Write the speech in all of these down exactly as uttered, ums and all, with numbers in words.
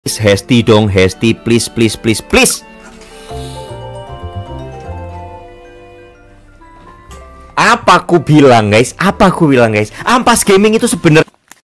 Hesti dong, Hesti, please, please, please, please. Apa aku bilang guys? Apa aku bilang guys? Ampas Gaming itu sebenarnya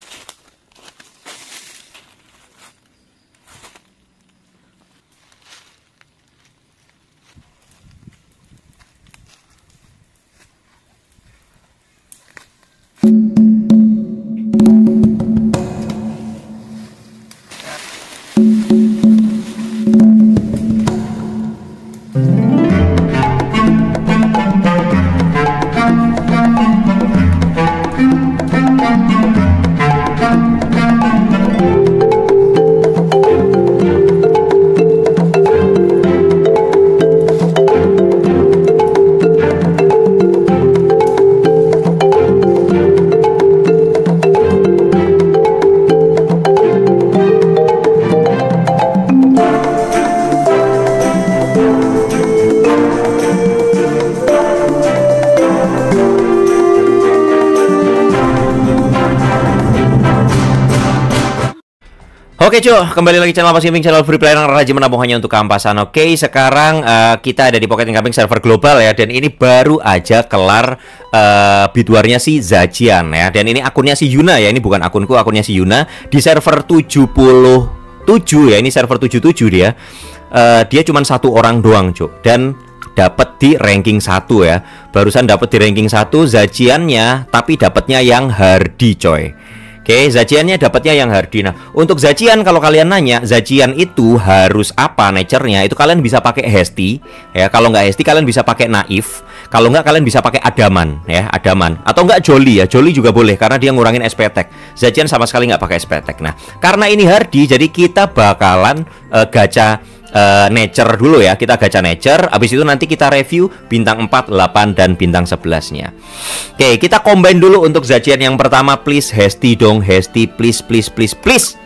Oke cuy, kembali lagi channel Ampas Gaming, channel free player yang rajin menabung hanya untuk keampasan. Oke, sekarang uh, kita ada di Pocket Gaming server global ya. Dan ini baru aja kelar uh, bidwarnya si Zacian ya. Dan ini akunnya si Yuna ya, ini bukan akunku, akunnya si Yuna. Di server tujuh puluh tujuh ya, ini server tujuh puluh tujuh dia. uh, Dia cuma satu orang doang cuy. Dan dapat di ranking satu ya. Barusan dapat di ranking satu Zaciannya, tapi dapatnya yang hardy coy. Oke, Zaciannya dapatnya yang hardy. Nah, untuk Zacian kalau kalian nanya, Zacian itu harus apa nature-nya? Itu kalian bisa pakai Hesti ya. Kalau nggak Hesti kalian bisa pakai Naif. Kalau nggak kalian bisa pakai Adaman ya, Adaman. Atau nggak Jolly ya, Jolly juga boleh karena dia ngurangin S P Attack. Zacian sama sekali nggak pakai S P Attack. Nah, karena ini hardy, jadi kita bakalan uh, gacha Uh, nature dulu ya. Kita gacha nature, habis itu nanti kita review bintang empat, delapan, dan bintang sebelas nya. Oke, kita combine dulu untuk Zacian yang pertama. Please, Hesti dong, Hesti, please, please, please, please.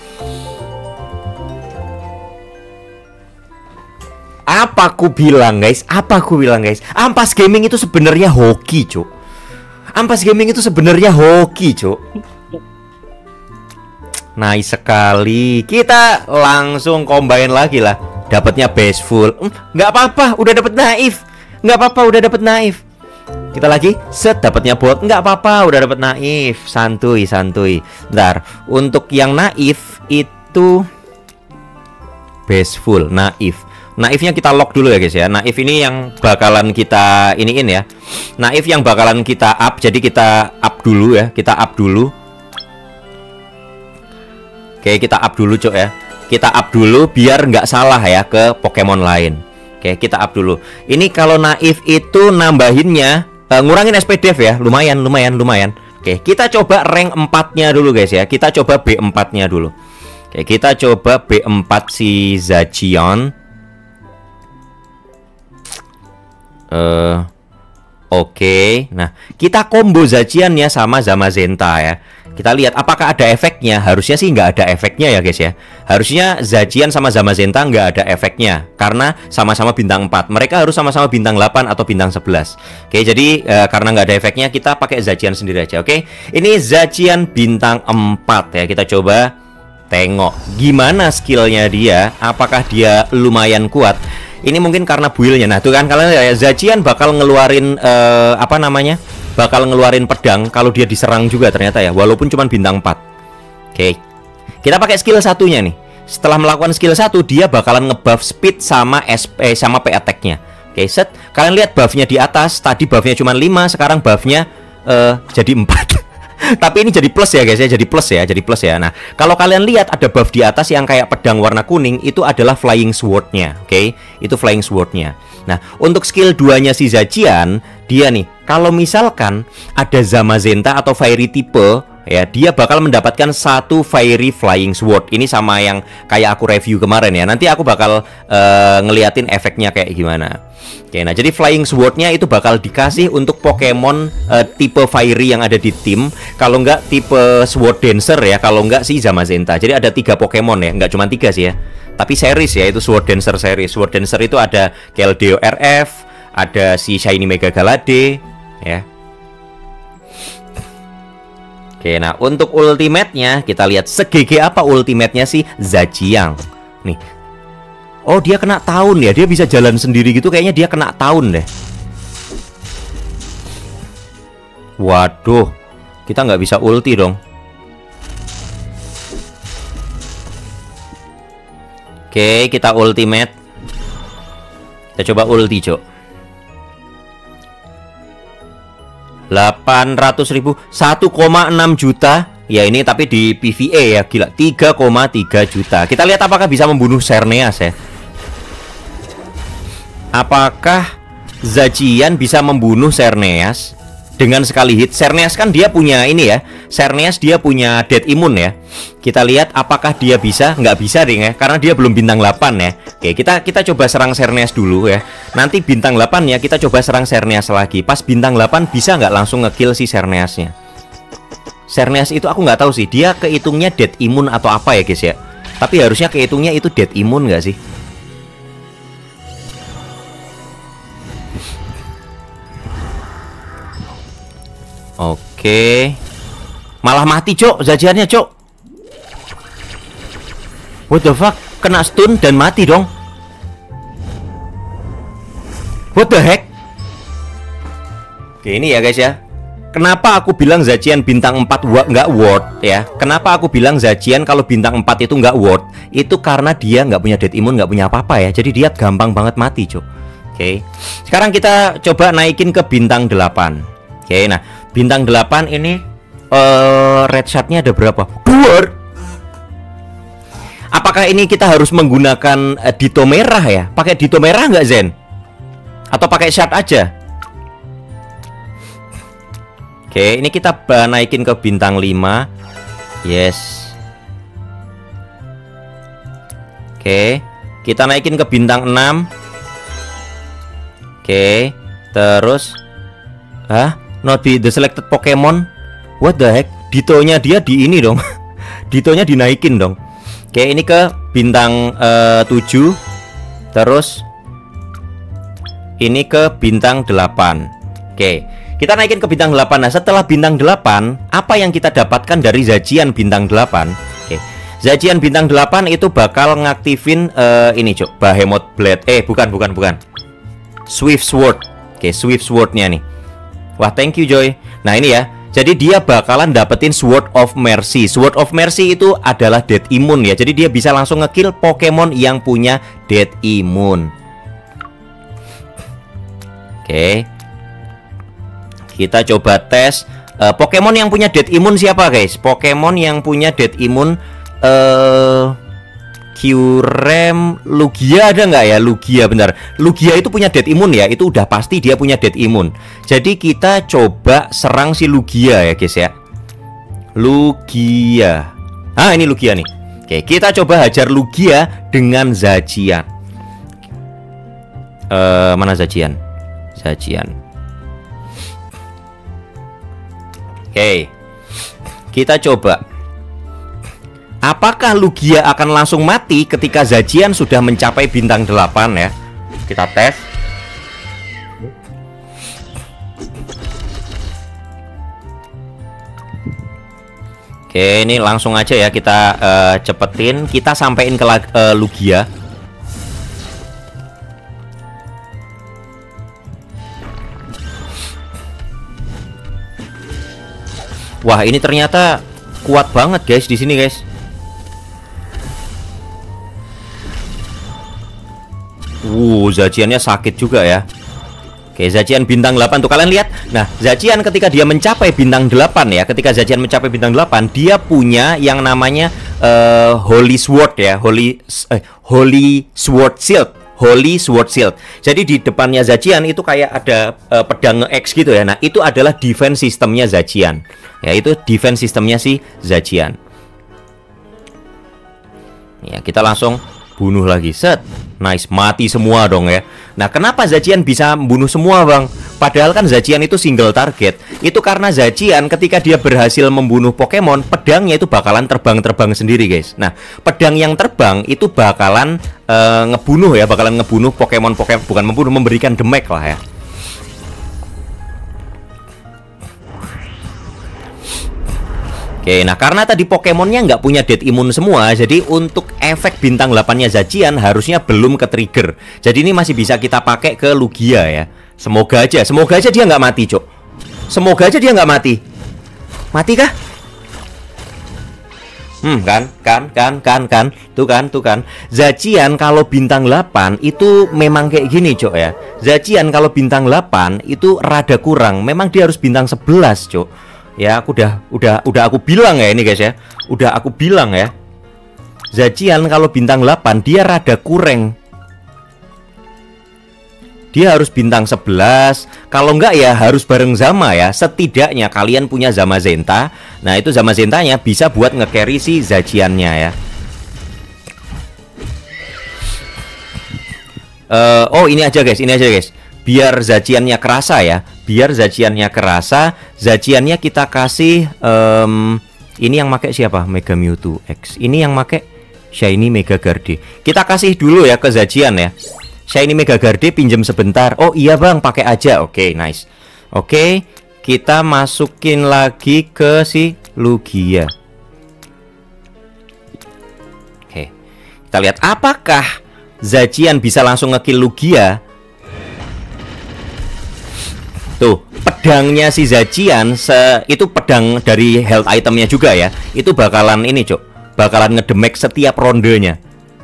Apa aku bilang guys? Apa aku bilang guys? Ampas Gaming itu sebenarnya hoki cuk. Ampas Gaming itu sebenarnya hoki cuk. Nice sekali. Kita langsung combine lagi lah. Dapatnya base full. Nggak apa-apa, udah dapet Naif. Nggak apa-apa, udah dapet Naif. Kita lagi set, dapatnya bot. Nggak apa-apa, udah dapet Naif. Santuy, santuy. Bentar, untuk yang Naif itu base full, Naif. Naifnya kita lock dulu ya guys ya. Naif ini yang bakalan kita iniin ya. Naif yang bakalan kita up. Jadi kita up dulu ya. Kita up dulu. Oke, kita up dulu cok ya. Kita up dulu biar nggak salah ya ke Pokemon lain. Oke, kita up dulu. Ini kalau Naif itu nambahinnya uh, ngurangin S P Dev ya. Lumayan, lumayan, lumayan. Oke, kita coba rank empat nya dulu guys ya. Kita coba B empat nya dulu. Oke, kita coba B empat si Zacian. Uh, Oke, nah kita combo Zacian ya sama Zamazenta ya. Kita lihat apakah ada efeknya. Harusnya sih nggak ada efeknya ya guys ya. Harusnya Zacian sama Zamazenta nggak ada efeknya karena sama-sama bintang empat. Mereka harus sama-sama bintang delapan atau bintang sebelas. Oke, jadi e, karena nggak ada efeknya kita pakai Zacian sendiri aja. Oke, ini Zacian bintang empat ya. Kita coba tengok gimana skillnya dia. Apakah dia lumayan kuat. Ini mungkin karena build-nya. Nah tuh kan kalian ya, Zacian bakal ngeluarin e, apa namanya, bakal ngeluarin pedang kalau dia diserang juga ternyata ya, walaupun cuma bintang empat. Oke, kita pakai skill satunya nih. Setelah melakukan skill satu, dia bakalan ngebuff speed sama S P sama P attack-nya. Oke, set. Kalian lihat buffnya di atas. Tadi buffnya cuma lima, sekarang buffnya uh, jadi empat. Tapi ini jadi plus ya guys ya, jadi plus ya, jadi plus ya. Nah, kalau kalian lihat ada buff di atas yang kayak pedang warna kuning, itu adalah flying sword-nya. Oke, itu flying sword-nya. Nah, untuk skill dua-nya si Zacian, dia nih, kalau misalkan ada Zamazenta atau Fairy type, ya, dia bakal mendapatkan satu Fairy Flying Sword. Ini sama yang kayak aku review kemarin ya. Nanti aku bakal uh, ngeliatin efeknya kayak gimana. Oke, nah jadi Flying Sword-nya itu bakal dikasih untuk Pokemon uh, tipe Fairy yang ada di tim. Kalau nggak tipe Sword Dancer ya, kalau nggak si Zamazenta. Jadi ada tiga Pokemon ya, nggak cuma tiga sih ya. Tapi series ya, itu Sword Dancer series. Sword Dancer itu ada Keldeo R F, ada si Shiny Mega Galade ya. Oke, nah untuk ultimate-nya kita lihat se-G G apa ultimate-nya si Zhejiang. Nih. Oh, dia kena tahun ya. Dia bisa jalan sendiri gitu, kayaknya dia kena tahun deh. Waduh. Kita nggak bisa ulti dong. Oke, kita ultimate. Kita coba ulti, Cok. delapan ratus ribu, satu koma enam juta. Ya ini tapi di P V E ya, gila, tiga koma tiga juta. Kita lihat apakah bisa membunuh Xerneas ya. Apakah Zhejiang bisa membunuh Xerneas dengan sekali hit? Xerneas kan dia punya ini ya, Xerneas dia punya dead immune ya. Kita lihat apakah dia bisa. Nggak bisa deh ya, karena dia belum bintang delapan ya. Oke, kita kita coba serang Xerneas dulu ya. Nanti bintang delapan ya, kita coba serang Xerneas lagi. Pas bintang delapan bisa nggak langsung ngekill si Xerneasnya. Xerneas itu aku nggak tahu sih, dia kehitungnya dead immune atau apa ya guys ya. Tapi harusnya kehitungnya itu dead immune nggak sih? Oke. Malah mati, Cok. Zhejiangnya, Cok. What the fuck? Kena stun dan mati dong. What the heck? Oke, ini ya guys ya. Kenapa aku bilang Zhejiang bintang empat nggak worth ya? Kenapa aku bilang Zhejiang kalau bintang empat itu nggak worth? Itu karena dia nggak punya dead immune, nggak punya apa-apa ya. Jadi dia gampang banget mati, Cok. Oke. Sekarang kita coba naikin ke bintang delapan. Oke, nah bintang delapan ini uh, red shot-nya ada berapa? Dua. Apakah ini kita harus menggunakan uh, Ditto merah ya? Pakai Ditto merah nggak, Zen? Atau pakai shot aja? Oke, ini kita naikin ke bintang lima. Yes. Oke, kita naikin ke bintang enam. Oke, terus hah? Not be the selected Pokemon. What the heck? Ditto-nya dia di ini dong. Ditto-nya dinaikin dong. Oke, ini ke bintang uh, tujuh. Terus ini ke bintang delapan. Oke, kita naikin ke bintang delapan. Nah, setelah bintang delapan, apa yang kita dapatkan dari Zhejiang bintang delapan? Oke. Zhejiang bintang delapan itu bakal ngaktifin uh, ini, Cok. Behemoth Blade. Eh, bukan, bukan, bukan. Swift Sword. Oke, Swift Sword-nya nih. Wah, thank you, Joy. Nah, ini ya. Jadi dia bakalan dapetin Sword of Mercy. Sword of Mercy itu adalah dead immune ya. Jadi dia bisa langsung ngekill Pokemon yang punya dead immune. Oke. Kita coba tes uh, Pokemon yang punya dead immune siapa, guys? Pokemon yang punya dead immune uh, Kyurem, Lugia ada nggak ya? Lugia, bentar. Lugia itu punya dead immune ya. Itu udah pasti dia punya dead immune. Jadi kita coba serang si Lugia ya guys ya. Lugia. Ah, ini Lugia nih. Oke, kita coba hajar Lugia dengan Zhejiang. Uh, mana Zhejiang? Zhejiang. Oke. Kita coba. Apakah Lugia akan langsung mati ketika Zhejiang sudah mencapai bintang delapan ya? Kita tes. Oke, ini langsung aja ya kita uh, cepetin. Kita sampein ke uh, Lugia. Wah, ini ternyata kuat banget guys di sini guys. Wuh, Zhejiangnya sakit juga ya. Oke, Zhejiang bintang delapan tuh kalian lihat. Nah, Zhejiang ketika dia mencapai bintang delapan ya, ketika Zhejiang mencapai bintang delapan, dia punya yang namanya uh, Holy Sword ya, Holy eh, Holy Sword Shield, Holy Sword Shield. Jadi di depannya Zhejiang itu kayak ada uh, pedang X gitu ya. Nah, itu adalah defense sistemnya Zhejiang. Ya, itu defense sistemnya si Zhejiang. Ya, kita langsung bunuh lagi. Set. Nice, mati semua dong ya. Nah, kenapa Zhejiang bisa membunuh semua, Bang? Padahal kan Zhejiang itu single target. Itu karena Zhejiang ketika dia berhasil membunuh Pokemon, pedangnya itu bakalan terbang-terbang sendiri, guys. Nah, pedang yang terbang itu bakalan uh, ngebunuh ya, bakalan ngebunuh Pokemon-Pokemon, bukan membunuh, memberikan damage lah ya. Oke, nah karena tadi Pokemonnya nggak punya dead immune semua, jadi untuk efek bintang delapan-nya Zacian harusnya belum ke trigger. Jadi ini masih bisa kita pakai ke Lugia ya. Semoga aja, semoga aja dia nggak mati, Cok. Semoga aja dia nggak mati. Mati kah? Hmm, kan, kan, kan, kan, kan. Tuh kan, tuh kan. Zacian kalau bintang delapan itu memang kayak gini, Cok ya. Zacian kalau bintang delapan itu rada kurang. Memang dia harus bintang sebelas, Cok. Ya, aku udah udah udah aku bilang ya ini guys ya. Udah aku bilang ya. Zacian kalau bintang delapan dia rada kurang. Dia harus bintang sebelas. Kalau enggak ya harus bareng Zama ya. Setidaknya kalian punya Zamazenta. Nah, itu Zamazentanya bisa buat nge-carry si Zaciannya ya. Uh, oh, ini aja guys, ini aja guys. Biar Zaciannya kerasa ya. Biar Zaciannya kerasa, Zaciannya kita kasih um, ini yang make siapa? Mega Mewtwo X. Ini yang make Shiny Mega Garde. Kita kasih dulu ya ke Zacian ya. Shiny Mega Garde pinjam sebentar. Oh iya bang, pakai aja. Oke, okay, nice. Oke, okay, kita masukin lagi ke si Lugia. Oke, okay. Kita lihat apakah Zacian bisa langsung ngekill Lugia. Tuh, pedangnya si Zacian se itu pedang dari health itemnya juga ya. Itu bakalan ini, Cok. Bakalan ngedemek setiap rondenya.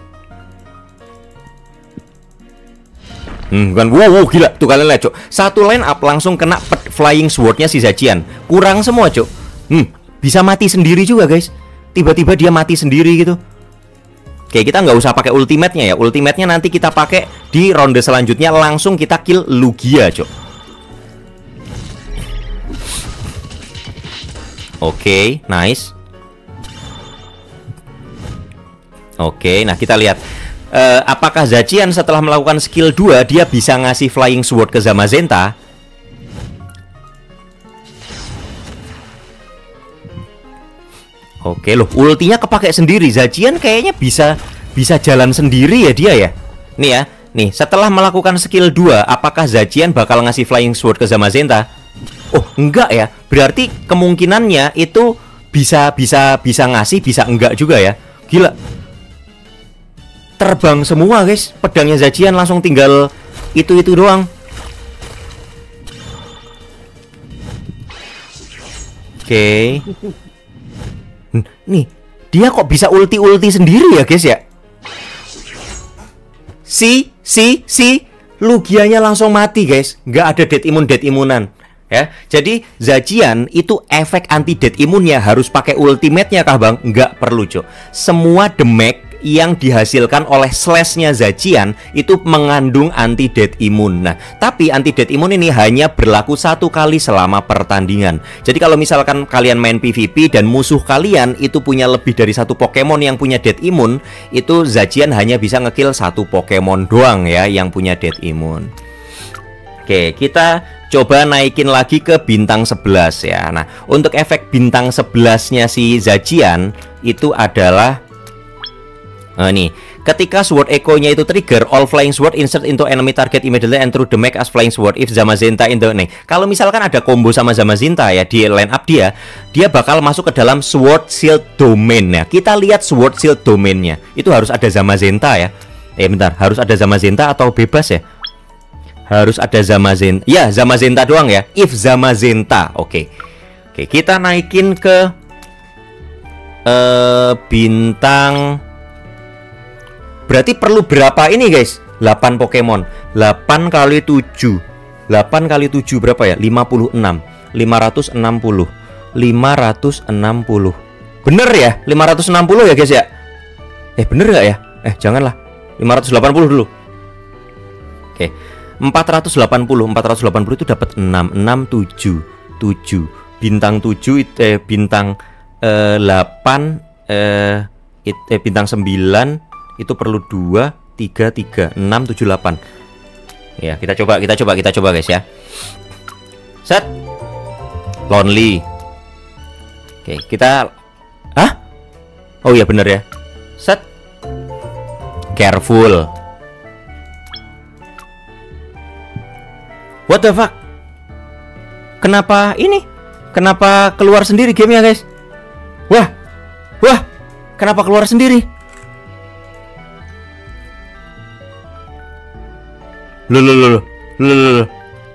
Hmm, kan wow, wow gila. Tuh kalian lihat, Cok. Satu line up langsung kena flying swordnya si Zacian. Kurang semua, Cok. Hmm, bisa mati sendiri juga, guys. Tiba-tiba dia mati sendiri gitu. Oke, kita nggak usah pakai ultimate-nya ya. Ultimate-nya nanti kita pakai di ronde selanjutnya, langsung kita kill Lugia, Cok. Oke, okay, nice. Oke, okay, nah kita lihat uh, apakah Zacian setelah melakukan skill dua dia bisa ngasih flying sword ke Zamazenta. Oke okay, loh, ultinya kepake sendiri. Zacian kayaknya bisa bisa jalan sendiri ya dia ya. Nih ya, nih setelah melakukan skill dua, apakah Zacian bakal ngasih flying sword ke Zamazenta? Oh, enggak ya. Berarti kemungkinannya itu bisa bisa bisa ngasih, bisa enggak juga ya. Gila. Terbang semua, guys. Pedangnya Zacian langsung tinggal itu-itu doang. Oke. Okay. Nih, dia kok bisa ulti-ulti sendiri ya, guys ya? Si, si, si Lugianya langsung mati, guys. Nggak ada dead immune, dead immunan. Ya, jadi Zacian itu efek anti dead imunnya harus pakai ultimate-nya kah bang? Nggak perlu, Cok. Semua damage yang dihasilkan oleh slashnya Zacian itu mengandung anti dead immune. Nah, tapi anti dead immune ini hanya berlaku satu kali selama pertandingan. Jadi kalau misalkan kalian main P V P dan musuh kalian itu punya lebih dari satu Pokemon yang punya dead immune, itu Zacian hanya bisa ngekill satu Pokemon doang ya yang punya dead immune. Oke, kita coba naikin lagi ke bintang sebelas ya. Nah, untuk efek bintang sebelas-nya si Zacian itu adalah nah, nih, ketika Sword Echo-nya itu trigger, all flying sword insert into enemy target immediately and through the make as flying sword if Zamazenta in the nih. Kalau misalkan ada combo sama Zamazenta ya di line up dia, dia bakal masuk ke dalam Sword Shield Domain ya. Kita lihat Sword Shield Domain-nya. Itu harus ada Zamazenta ya. Eh bentar, harus ada Zamazenta atau bebas ya? Harus ada Zamazenta. Ya, Zamazenta doang ya. If Zamazenta. Oke. Oke, kita naikin ke uh, bintang. Berarti perlu berapa ini, guys? delapan Pokemon. delapan kali tujuh. delapan kali tujuh berapa ya? lima puluh enam. lima ratus enam puluh. lima ratus enam puluh. Bener ya? lima ratus enam puluh ya, guys ya? Eh, bener gak ya? Eh, janganlah. lima ratus delapan puluh dulu. Oke. empat ratus delapan puluh, empat ratus delapan puluh itu dapat enam, enam, tujuh, tujuh. Bintang tujuh eh, bintang eh, delapan eh, it, eh, bintang sembilan itu perlu dua, tiga, tiga, enam, tujuh, delapan. Ya, kita coba, kita coba, kita coba guys ya. Set. Lonely. Oke, kita hah? Oh iya bener ya. Set. Careful. What the fuck? Kenapa ini? Kenapa keluar sendiri gamenya guys? Kenapa keluar sendiri? Loh, loh, loh, loh, loh, loh, loh.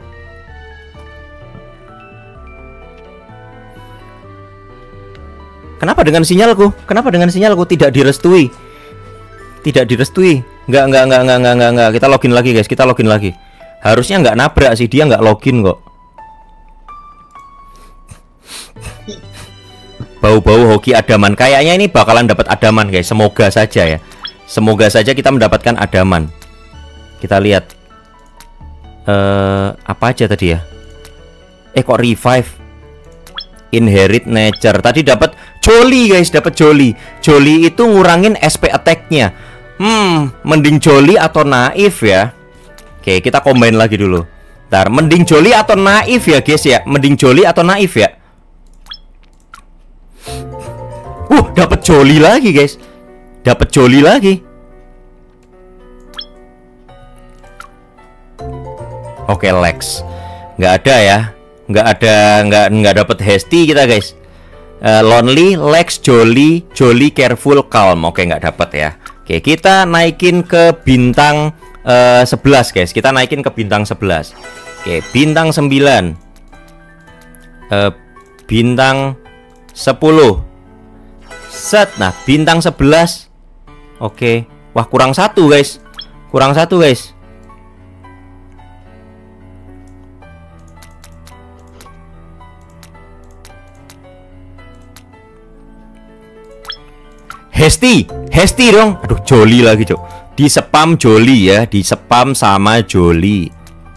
Kenapa dengan sinyalku? Kenapa dengan sinyalku tidak direstui? Tidak direstui. Enggak, enggak, enggak, enggak, enggak, enggak, enggak. Kita login lagi, guys. Kita login lagi. Harusnya nggak nabrak sih, dia nggak login kok. Bau-bau hoki adaman. Kayaknya ini bakalan dapat adaman, guys. Semoga saja ya. Semoga saja kita mendapatkan adaman. Kita lihat. Eh, apa aja tadi ya? Eh, kok revive? Inherit nature. Tadi dapat Jolly, guys. Dapat Jolly. Jolly itu ngurangin S P attack-nya. Hmm, mending Jolly atau Naif ya. Oke, kita combine lagi dulu. Ntar, mending Jolly atau Naif ya, guys ya. Mending Jolly atau Naif ya. Uh, dapat Jolly lagi, guys. Dapat Jolly lagi. Oke, Lex. Nggak ada ya. Nggak ada, nggak nggak dapat Hasty kita, guys. Uh, lonely, Lex, Jolly, Jolly, Careful, Calm. Oke, nggak dapat ya. Oke, kita naikin ke bintang uh, sebelas, guys. Kita naikin ke bintang sebelas. Oke, bintang sembilan. Uh, bintang sepuluh. Set. Nah, bintang sebelas. Oke. Wah, kurang satu, guys. Kurang satu, guys. Hasty, Hasty dong. Aduh, Jolly lagi, Cok. Di spam Jolly ya, di spam sama Jolly.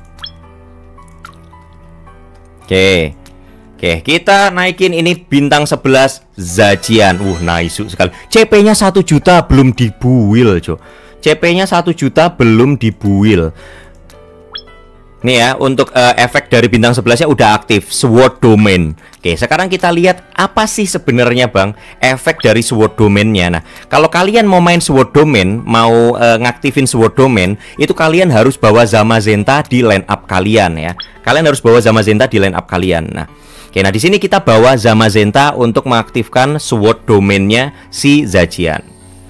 Oke. Oke, kita naikin ini bintang sebelas Zacian. Uh, nice sekali. C P-nya satu juta belum dibuil, Cok. C P-nya satu juta belum dibuil. Nih ya, untuk uh, efek dari bintang sebelas-nya udah aktif, Sword Domain. Oke, sekarang kita lihat apa sih sebenarnya, Bang, efek dari Sword Domain-nya. Nah, kalau kalian mau main Sword Domain, mau uh, ngaktifin Sword Domain, itu kalian harus bawa Zamazenta di line up kalian ya. Kalian harus bawa Zamazenta di line up kalian. Nah, oke, nah di sini kita bawa Zamazenta untuk mengaktifkan Sword Domain-nya si Zacian.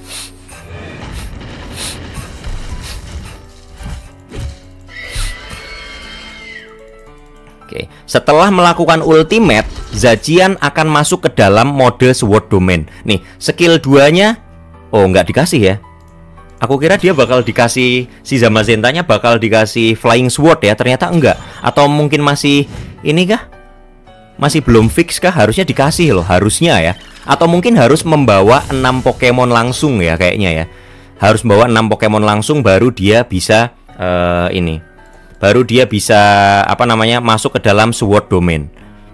Oke, setelah melakukan ultimate, Zacian akan masuk ke dalam mode Sword Domain. Nih, skill dua-nya oh, nggak dikasih ya. Aku kira dia bakal dikasih, si Zamazentanya bakal dikasih Flying Sword ya, ternyata enggak. Atau mungkin masih ini kah? Masih belum fix kah? Harusnya dikasih loh, harusnya ya. Atau mungkin harus membawa enam Pokemon langsung ya kayaknya ya. Harus membawa enam Pokemon langsung baru dia bisa uh, ini. Baru dia bisa apa namanya masuk ke dalam Sword Domain.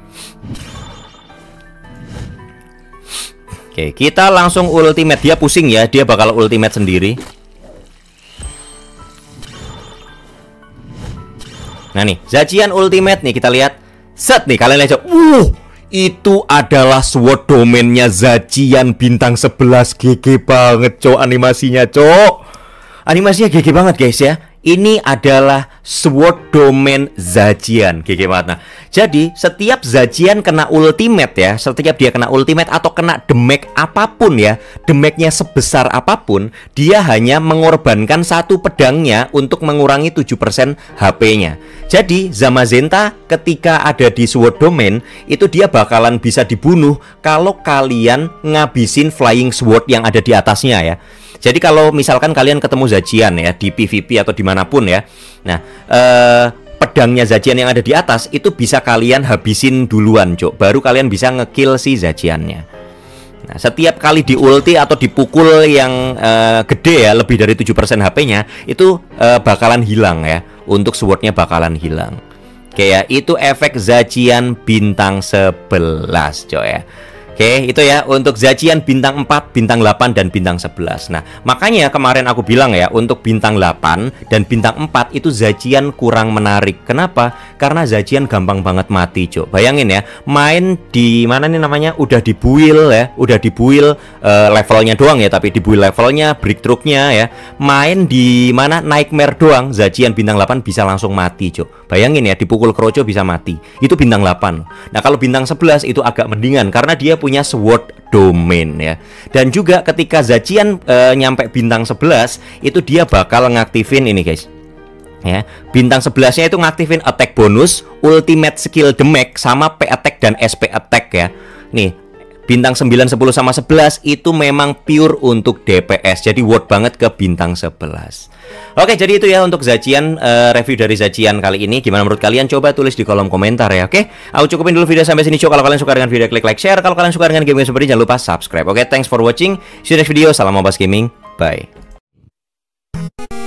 Oke, kita langsung ultimate. Dia pusing ya, dia bakal ultimate sendiri. Nah nih, Zacian ultimate nih, kita lihat. Set nih, kalian lihat. Uh, itu adalah Sword Domain-nya Zacian bintang sebelas. G G banget, cok, animasinya, cok. Animasinya G G banget, guys ya. Ini adalah Sword Domain Zacian. G G banget. Nah, jadi setiap Zacian kena ultimate ya, setiap dia kena ultimate atau kena damage apapun ya, damage-nya sebesar apapun, dia hanya mengorbankan satu pedangnya untuk mengurangi tujuh persen H P-nya. Jadi Zamazenta ketika ada di Sword Domain itu dia bakalan bisa dibunuh kalau kalian ngabisin Flying Sword yang ada di atasnya ya. Jadi kalau misalkan kalian ketemu Zacian ya di P V P atau dimanapun ya, nah eh, pedangnya Zacian yang ada di atas itu bisa kalian habisin duluan, Cok. Baru kalian bisa ngekill si Zaciannya. Nah, setiap kali di ulti atau dipukul yang eh, gede ya, lebih dari tujuh persen H P-nya, itu eh, bakalan hilang ya. Untuk swordnya bakalan hilang. Oke ya, itu efek Zacian bintang sebelas, Cok ya. Oke, itu ya untuk Zacian bintang empat, bintang delapan, dan bintang sebelas. Nah, makanya kemarin aku bilang ya, untuk bintang delapan dan bintang empat itu Zacian kurang menarik. Kenapa? Karena Zacian gampang banget mati, Cok. Bayangin ya, main di mana nih namanya, udah dibuil ya, udah dibuil uh, levelnya doang ya, tapi dibuil levelnya, breakthrough-nya ya. Main di mana Nightmare doang, Zacian bintang delapan bisa langsung mati, Cok. Bayangin ya, dipukul kroco bisa mati. Itu bintang delapan. Nah, kalau bintang sebelas itu agak mendingan karena dia punya Sword domain ya. Dan juga ketika Zacian uh, nyampe bintang sebelas, itu dia bakal ngaktifin ini guys. Ya, bintang sebelas-nya itu ngaktifin attack bonus, ultimate skill damage sama P attack dan S P attack ya. Nih, bintang sembilan, sepuluh sama sebelas itu memang pure untuk D P S. Jadi worth banget ke bintang sebelas. Oke, jadi itu ya untuk Zacian, uh, review dari Zacian kali ini. Gimana menurut kalian? Coba tulis di kolom komentar ya. Oke, aku cukupin dulu video sampai sini. Coba kalau kalian suka dengan video, klik like, share. Kalau kalian suka dengan game seperti ini, jangan lupa subscribe. Oke, thanks for watching. See you next video. Salam Mobas Gaming. Bye.